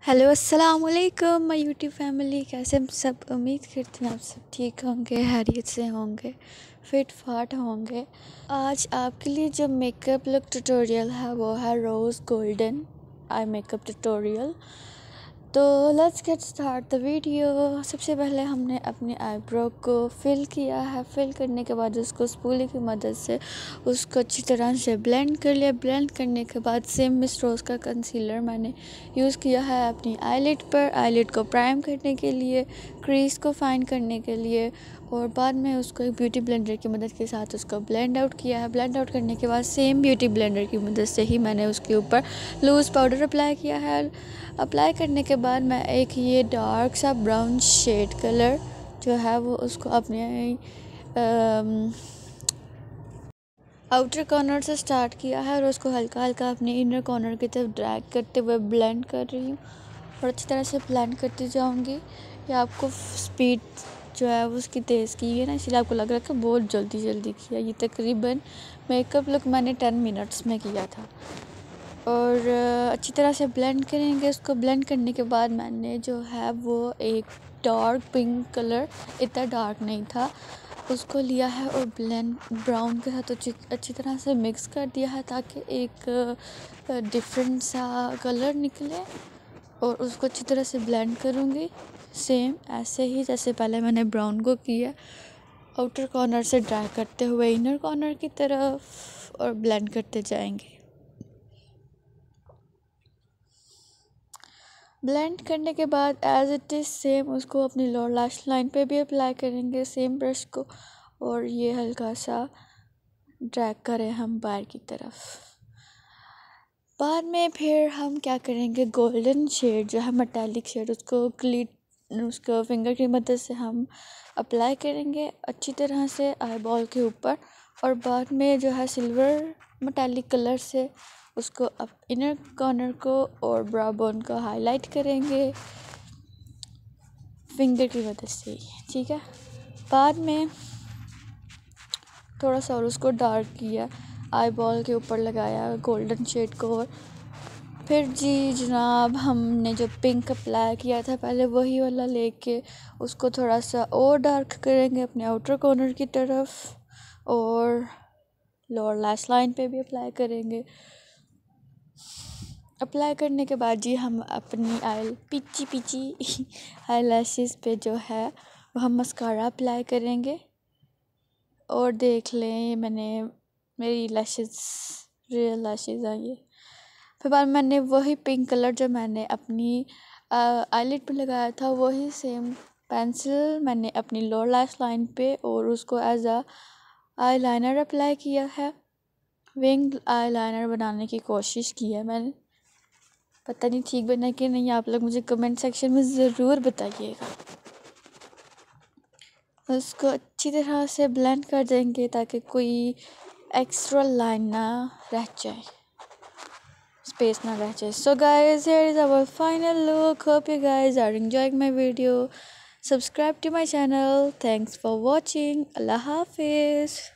Hello अस्सलाम वालेकुम my YouTube family. कैसे हम सब? उम्मीद करती हैं आप सब ठीक होंगे, हैरियत से होंगे, फिट फाट होंगे। आज आपके लिए जो मेकअप लुक ट्यूटोरियल है वो है rose golden eye makeup tutorial. तो let's get start the video. सबसे पहले हमने अपने आईब्रो को फिल किया है। फिल करने के बाद उसको स्पूली की मदद से उसको अच्छी तरह से ब्लेंड कर लिया। ब्लेंड करने के बाद सेम मिस रोज़ का कंसीलर मैंने यूज़ किया है अपनी आईलिड पर, आईलिड को प्राइम करने के लिए, क्रीज को फाइन करने के लिए, और बाद में उसको एक ब्यूटी ब्लेंडर की मदद के साथ उसको ब्लेंड आउट किया है। ब्लेंड आउट करने के बाद सेम ब्यूटी ब्लेंडर की मदद से ही मैंने उसके ऊपर लूज़ पाउडर अप्लाई किया है। अप्लाई करने के बाद मैं एक ये डार्क सा ब्राउन शेड कलर जो है वो उसको अपने आउटर कॉर्नर से स्टार्ट किया है और उसको हल्का हल्का अपने इनर कॉर्नर की तरफ ड्रैग करते हुए ब्लेंड कर रही हूँ और अच्छी तरह से ब्लेंड करती जाऊँगी। ये आपको स्पीड जो है वो उसकी तेज़ की है ना, इसलिए आपको लग रहा है कि बहुत जल्दी किया। ये तकरीबन मेकअप लुक मैंने 10 मिनट्स में किया था। और अच्छी तरह से ब्लेंड करेंगे। उसको ब्लेंड करने के बाद मैंने जो है वो एक डार्क पिंक कलर, इतना डार्क नहीं था, उसको लिया है और ब्लेंड ब्राउन के साथ अच्छी तरह से मिक्स कर दिया है ताकि एक डिफरेंट सा कलर निकले। और उसको अच्छी तरह से ब्लेंड करूँगी सेम ऐसे ही जैसे पहले मैंने ब्राउन को किया, आउटर कॉर्नर से ड्राई करते हुए इनर कॉर्नर की तरफ, और ब्लेंड करते जाएंगे। ब्लेंड करने के बाद एज इट इज़ सेम उसको अपनी लोअर लैश लाइन पे भी अप्लाई करेंगे सेम ब्रश को, और ये हल्का सा ड्रैग करें हम बाहर की तरफ। बाद में फिर हम क्या करेंगे, गोल्डन शेड जो है मेटालिक शेड, उसको फिंगर की मदद से हम अप्लाई करेंगे अच्छी तरह से आई बॉल के ऊपर। और बाद में जो है सिल्वर मेटालिक कलर से उसको अब इनर कॉर्नर को और ब्रा बोन को हाईलाइट करेंगे फिंगर की मदद से, ठीक है। बाद में थोड़ा सा और उसको डार्क किया, आई बॉल के ऊपर लगाया गोल्डन शेड को। और फिर जी जनाब हमने जो पिंक अप्लाई किया था पहले वही वाला लेके उसको थोड़ा सा और डार्क करेंगे अपने आउटर कॉर्नर की तरफ, और लोअर लैश लाइन पे भी अप्लाई करेंगे। अप्लाई करने के बाद जी हम अपनी पीची आई लैशेज़ पे जो है वो हम मस्कारा अप्लाई करेंगे। और देख लें मेरी लैशेज़ रियल लैशेज़ आई है। फिर बाद मैंने वही पिंक कलर जो मैंने अपनी आईलिड पे लगाया था वही सेम पेंसिल मैंने अपनी लोअर लैश लाइन पे और उसको as a eyeliner apply किया है। विंग आई लाइनर बनाने की कोशिश की है मैंने, पता नहीं ठीक बना कि नहीं, आप लोग मुझे कमेंट सेक्शन में ज़रूर बताइएगा। उसको अच्छी तरह से ब्लेंड कर देंगे ताकि कोई एक्स्ट्रा लाइन ना रह जाए, स्पेस ना रह जाए। So guys, here is our final look. Hope you guys are enjoying my video. Subscribe to my channel. Thanks for watching. Allah Hafiz.